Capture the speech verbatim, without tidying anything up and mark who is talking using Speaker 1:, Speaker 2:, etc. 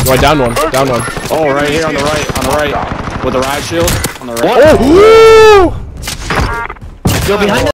Speaker 1: Oh, I downed one. Down one.
Speaker 2: Oh, right here on the right, on the right, with the riot shield on the right.
Speaker 1: Oh!
Speaker 3: Yo, behind us.